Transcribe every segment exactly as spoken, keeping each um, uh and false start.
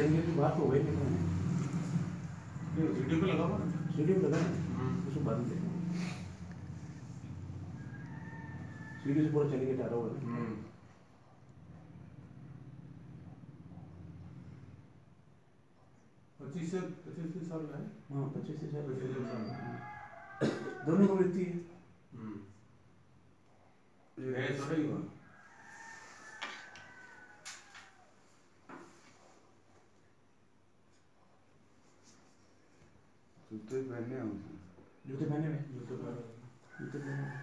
चलेंगे तो बात हो गई नहीं। सीढ़ी पे लगा हुआ है। सीढ़ी पे लगा है, उसको बाद में देखना। सीढ़ी से पूरा चलेंगे टारा हुआ है। पच्चीस से पच्चीस साल का है। हाँ पच्चीस से साल पच्चीस साल दोनों को मिलती है। ये छोटा ही हुआ। जूते पहने हैं उसने। जूते पहने हुए जूते पहने जूते पहने हुए।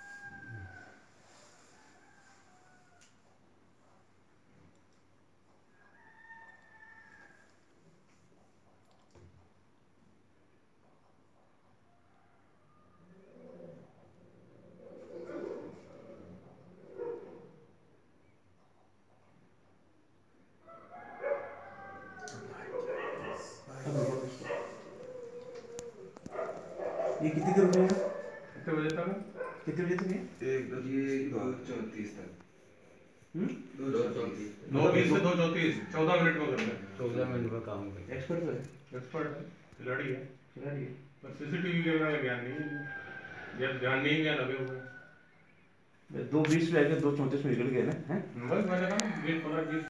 ये कितनी देर रुकेगा? कितने बजे तक? कितने बजे तक है? एक ये दो चौंतीस तक। हम्म? दो चौंतीस। दो बीस से दो चौंतीस, चौदह मिनट में कर लें। चौदह मिनट में काम कर। एक्सपर्ट तो है, एक्सपर्ट है, खिलाड़ी है। खिलाड़ी है। पर सीसीटीवी कैमरा का ज्ञान नहीं है, जब ध्यान नहीं है लगे हुए। दो बीस पे आके दो चौंतीस में निकल गए ना, हैं? बस मैंने कहा बीस पंद्रह बीस